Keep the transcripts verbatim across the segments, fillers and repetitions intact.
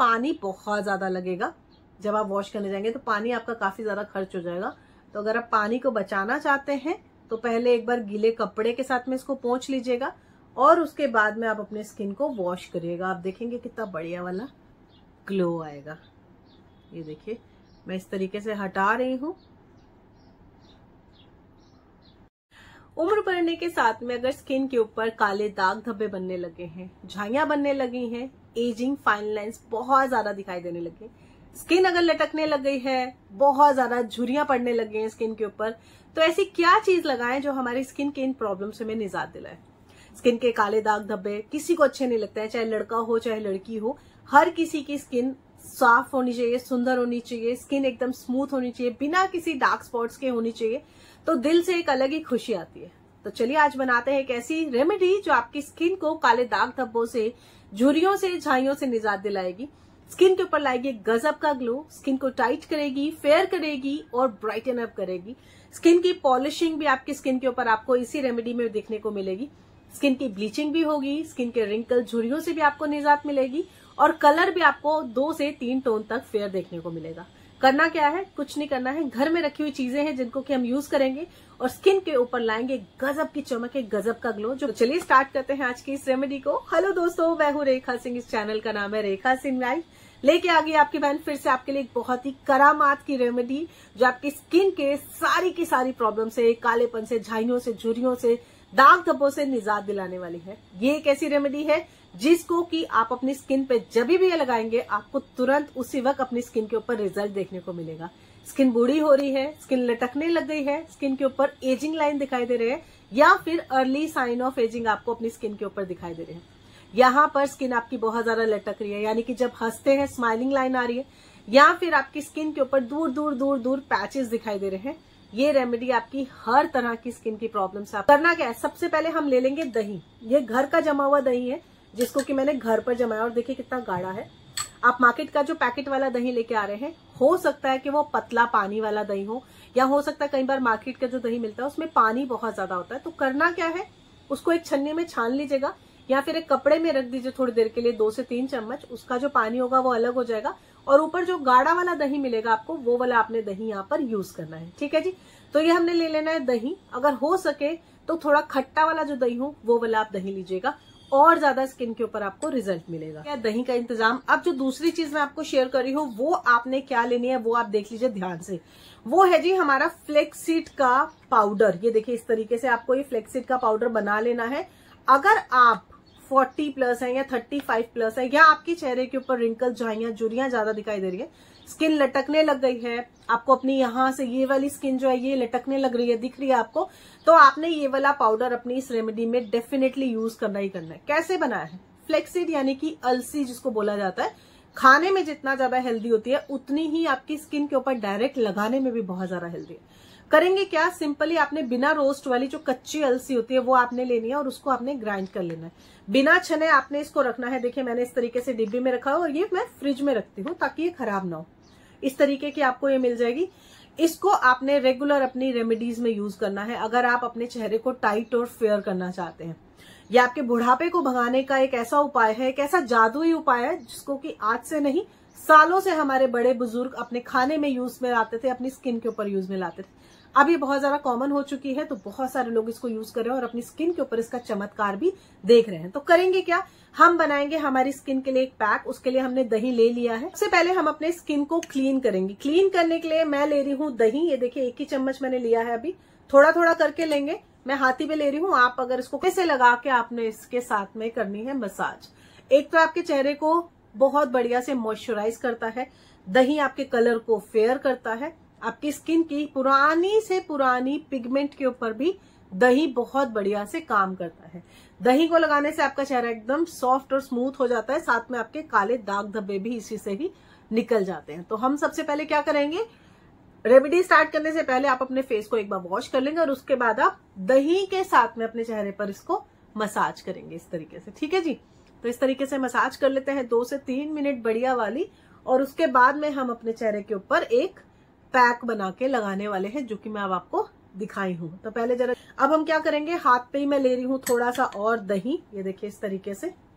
पानी बहुत ज्यादा लगेगा। जब आप वॉश करने जाएंगे तो पानी आपका काफी ज्यादा खर्च हो जाएगा। तो अगर आप पानी को बचाना चाहते हैं तो पहले एक बार गीले कपड़े के साथ में इसको पोंछ लीजिएगा और उसके बाद में आप अपने स्किन को वॉश करिएगा। आप देखेंगे कितना बढ़िया वाला ग्लो आएगा। ये देखिए मैं इस तरीके से हटा रही हूं। उम्र बढ़ने के साथ में अगर स्किन के ऊपर काले दाग धब्बे बनने लगे हैं, झाइयां बनने लगी हैं, एजिंग, फाइन लाइंस बहुत ज्यादा दिखाई देने लगे, स्किन अगर लटकने लग गई है, बहुत ज्यादा झुर्रियां पड़ने लगी हैं स्किन के ऊपर, तो ऐसी क्या चीज लगाएं जो हमारी स्किन के इन प्रॉब्लम से हमें निजात दिलाए। स्किन के काले दाग धब्बे किसी को अच्छे नहीं लगते हैं, चाहे लड़का हो चाहे लड़की हो। हर किसी की स्किन साफ होनी चाहिए, सुंदर होनी चाहिए, स्किन एकदम स्मूथ होनी चाहिए, बिना किसी डार्क स्पॉट्स के होनी चाहिए। तो दिल से एक अलग ही खुशी आती है। तो चलिए आज बनाते हैं एक ऐसी रेमेडी जो आपकी स्किन को काले दाग धब्बों से, झुर्रियों से, झाइयों से निजात दिलाएगी, स्किन के ऊपर लाएगी गजब का ग्लो, स्किन को टाइट करेगी, फेयर करेगी और ब्राइटन अप करेगी। स्किन की पॉलिशिंग भी आपकी स्किन के ऊपर आपको इसी रेमेडी में देखने को मिलेगी। स्किन की ब्लीचिंग भी होगी, स्किन के रिंकल, झुर्रियों से भी आपको निजात मिलेगी और कलर भी आपको दो से तीन टोन तक फेयर देखने को मिलेगा। करना क्या है, कुछ नहीं करना है, घर में रखी हुई चीजें हैं जिनको कि हम यूज करेंगे और स्किन के ऊपर लाएंगे गजब की चमक, एक गजब का ग्लो। जो चलिए स्टार्ट करते हैं आज की इस रेमेडी को। हेलो दोस्तों, मैं हूँ रेखा सिंह, इस चैनल का नाम है रेखा सिंह लाइफ। लेके आ गई आपकी बहन फिर से आपके लिए एक बहुत ही करामात की रेमेडी जो आपकी स्किन के सारी की सारी प्रॉब्लम से, कालेपन से, झाइयों से, झुर्रियों से, दाग धब्बों से निजात दिलाने वाली है। ये एक ऐसी रेमेडी है जिसको कि आप अपनी स्किन पे जब भी ये लगाएंगे आपको तुरंत उसी वक्त अपनी स्किन के ऊपर रिजल्ट देखने को मिलेगा। स्किन बूढ़ी हो रही है, स्किन लटकने लग गई है, स्किन के ऊपर एजिंग लाइन दिखाई दे रहे हैं या फिर अर्ली साइन ऑफ एजिंग आपको अपनी स्किन के ऊपर दिखाई दे रहे हैं, यहाँ पर स्किन आपकी बहुत ज्यादा लटक रही है, यानी कि जब हंसते हैं स्माइलिंग लाइन आ रही है, या फिर आपकी स्किन के ऊपर दूर दूर दूर दूर पैचेस दिखाई दे रहे हैं, ये रेमेडी आपकी हर तरह की स्किन की प्रॉब्लम से। करना क्या है, सबसे पहले हम ले लेंगे दही। ये घर का जमा हुआ दही है जिसको कि मैंने घर पर जमाया और देखिए कितना गाढ़ा है। आप मार्केट का जो पैकेट वाला दही लेके आ रहे हैं, हो सकता है कि वो पतला पानी वाला दही हो, या हो सकता है कई बार मार्केट का जो दही मिलता है उसमें पानी बहुत ज्यादा होता है। तो करना क्या है, उसको एक छन्नी में छान लीजिएगा या फिर एक कपड़े में रख दीजिए थोड़ी देर के लिए, दो से तीन चम्मच। उसका जो पानी होगा वो अलग हो जाएगा और ऊपर जो गाढ़ा वाला दही मिलेगा आपको, वो वाला आपने दही यहाँ पर यूज करना है। ठीक है जी। तो ये हमने ले लेना है दही। अगर हो सके तो थोड़ा खट्टा वाला जो दही हो वो वाला आप दही लीजिएगा, और ज्यादा स्किन के ऊपर आपको रिजल्ट मिलेगा। क्या दही का इंतजाम। अब जो दूसरी चीज मैं आपको शेयर कर रही हूँ वो आपने क्या लेनी है वो आप देख लीजिए ध्यान से। वो है जी हमारा फ्लेक्सीड का पाउडर। ये देखिए इस तरीके से आपको ये फ्लेक्सीड का पाउडर बना लेना है। अगर आप चालीस प्लस है या पैंतीस प्लस है, या आपके चेहरे के ऊपर रिंकल, झाइयां, झुर्रियां ज्यादा दिखाई दे रही है, स्किन लटकने लग गई है, आपको अपनी यहाँ से ये वाली स्किन जो है ये लटकने लग रही है, दिख रही है आपको, तो आपने ये वाला पाउडर अपनी इस रेमेडी में डेफिनेटली यूज करना ही करना है। कैसे बनाया है, फ्लेक्सीड यानी कि अलसी जिसको बोला जाता है, खाने में जितना ज्यादा हेल्दी होती है उतनी ही आपकी स्किन के ऊपर डायरेक्ट लगाने में भी बहुत ज्यादा हेल्दी है। करेंगे क्या, सिंपली आपने बिना रोस्ट वाली जो कच्ची अलसी होती है वो आपने लेनी है और उसको आपने ग्राइंड कर लेना है। बिना छने आपने इसको रखना है। देखिए मैंने इस तरीके से डिब्बी में रखा है और ये मैं फ्रिज में रखती हूँ ताकि ये खराब ना हो। इस तरीके की आपको ये मिल जाएगी। इसको आपने रेगुलर अपनी रेमेडीज में यूज करना है अगर आप अपने चेहरे को टाइट और फेयर करना चाहते हैं। ये आपके बुढ़ापे को भगाने का एक ऐसा उपाय है, एक ऐसा जादुई उपाय है जिसको कि आज से नहीं सालों से हमारे बड़े बुजुर्ग अपने खाने में यूज में लाते थे, अपनी स्किन के ऊपर यूज में लाते थे। अब ये बहुत ज्यादा कॉमन हो चुकी है तो बहुत सारे लोग इसको यूज कर रहे हैं और अपनी स्किन के ऊपर इसका चमत्कार भी देख रहे हैं। तो करेंगे क्या, हम बनाएंगे हमारी स्किन के लिए एक पैक। उसके लिए हमने दही ले लिया है। सबसे पहले हम अपने स्किन को क्लीन करेंगे। क्लीन करने के लिए मैं ले रही हूँ दही। ये देखिए एक ही चम्मच मैंने लिया है, अभी थोड़ा थोड़ा करके लेंगे। मैं हाथी पे ले रही हूँ, आप अगर इसको कैसे लगा के आपने इसके साथ में करनी है मसाज। एक तो आपके चेहरे को बहुत बढ़िया से मॉइस्चराइज करता है, दही आपके कलर को फेयर करता है, आपकी स्किन की पुरानी से पुरानी पिगमेंट के ऊपर भी दही बहुत बढ़िया से काम करता है। दही को लगाने से आपका चेहरा एकदम सॉफ्ट और स्मूथ हो जाता है, साथ में आपके काले दाग धब्बे भी इसी से ही निकल जाते हैं। तो हम सबसे पहले क्या करेंगे, रेमेडी स्टार्ट करने से पहले आप अपने फेस को एक बार वॉश कर लेंगे और उसके बाद आप दही के साथ में अपने चेहरे पर इसको मसाज करेंगे इस तरीके से। ठीक है जी। तो इस तरीके से मसाज कर लेते हैं दो से तीन मिनट बढ़िया वाली, और उसके बाद में हम अपने चेहरे के ऊपर एक पैक बना के लगाने वाले हैं जो कि मैं अब आपको दिखाई हूं। तो पहले जरा अब हम क्या करेंगे, हाथ पे ही मैं ले रही हूं थोड़ा सा और दही। ये देखिए इस तरीके से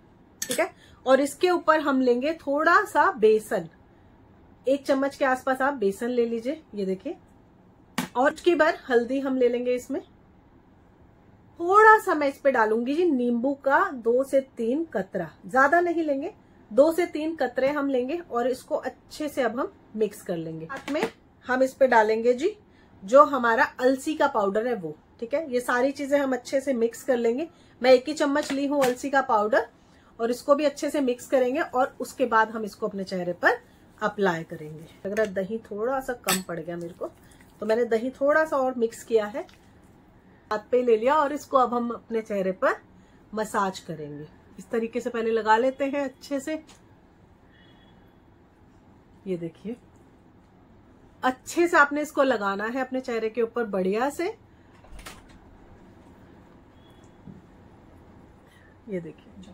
ठीक है। और इसके ऊपर हम लेंगे थोड़ा सा बेसन, एक चम्मच के आसपास आप बेसन ले लीजिए, ये देखिए। और उसके बाद हल्दी हम ले लेंगे इसमें। थोड़ा सा मैं इस पे डालूंगी जी नींबू का दो से तीन कतरा, ज्यादा नहीं लेंगे, दो से तीन कतरे हम लेंगे और इसको अच्छे से अब हम मिक्स कर लेंगे। साथ में हम इस पे डालेंगे जी जो हमारा अलसी का पाउडर है वो, ठीक है। ये सारी चीजें हम अच्छे से मिक्स कर लेंगे। मैं एक ही चम्मच ली हूं अलसी का पाउडर और इसको भी अच्छे से मिक्स करेंगे और उसके बाद हम इसको अपने चेहरे पर अप्लाई करेंगे। अगर दही थोड़ा सा कम पड़ गया मेरे को, तो मैंने दही थोड़ा सा और मिक्स किया है, हाथ पे ले लिया और इसको अब हम अपने चेहरे पर मसाज करेंगे। इस तरीके से पहले लगा लेते हैं अच्छे से, ये देखिए अच्छे से आपने इसको लगाना है अपने चेहरे के ऊपर बढ़िया से, ये देखिए।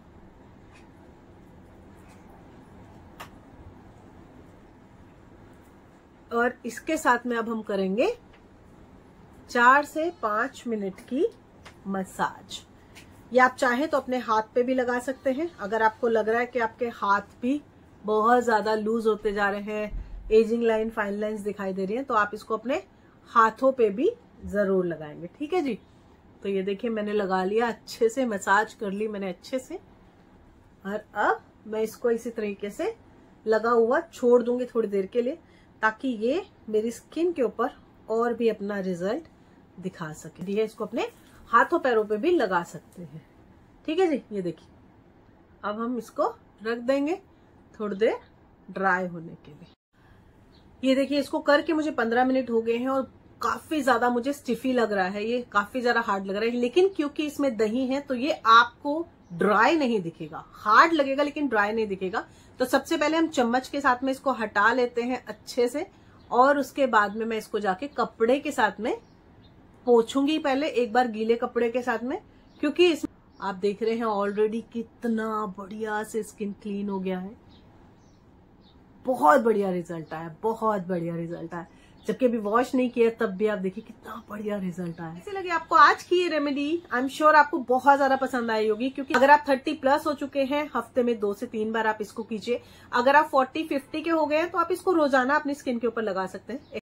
और इसके साथ में अब हम करेंगे चार से पांच मिनट की मसाज। ये आप चाहें तो अपने हाथ पे भी लगा सकते हैं। अगर आपको लग रहा है कि आपके हाथ भी बहुत ज्यादा लूज होते जा रहे हैं, एजिंग लाइन, फाइन लाइंस दिखाई दे रही हैं, तो आप इसको अपने हाथों पे भी जरूर लगाएंगे, ठीक है जी। तो ये देखिए मैंने लगा लिया, अच्छे से मसाज कर ली मैंने अच्छे से। और अब मैं इसको इसी तरीके से लगा हुआ छोड़ दूंगी थोड़ी देर के लिए, ताकि ये मेरी स्किन के ऊपर और भी अपना रिजल्ट दिखा सके। ये इसको अपने हाथों पैरों पे भी लगा सकते हैं, ठीक है जी। ये देखिए अब हम इसको रख देंगे थोड़ी देर ड्राई होने के लिए। ये देखिए इसको करके मुझे पंद्रह मिनट हो गए हैं और काफी ज्यादा मुझे स्टिफी लग रहा है, ये काफी ज्यादा हार्ड लग रहा है। लेकिन क्योंकि इसमें दही है तो ये आपको ड्राई नहीं दिखेगा, हार्ड लगेगा लेकिन ड्राई नहीं दिखेगा। तो सबसे पहले हम चम्मच के साथ में इसको हटा लेते हैं अच्छे से, और उसके बाद में मैं इसको जाके कपड़े के साथ में पोंछूंगी, पहले एक बार गीले कपड़े के साथ में, क्योंकि इसमें आप देख रहे हैं ऑलरेडी कितना बढ़िया से स्किन क्लीन हो गया है। बहुत बढ़िया रिजल्ट आया, बहुत बढ़िया रिजल्ट आया। जबकि अभी वॉश नहीं किया तब भी आप देखिए कितना बढ़िया रिजल्ट आया। कैसे लगे आपको आज की ये रेमेडी? आई एम श्योर आपको बहुत ज्यादा पसंद आई होगी, क्योंकि अगर आप थर्टी प्लस हो चुके हैं, हफ्ते में दो से तीन बार आप इसको कीजिए। अगर आप फोर्टी फिफ्टी के हो गए हैं तो आप इसको रोजाना अपनी स्किन के ऊपर लगा सकते हैं।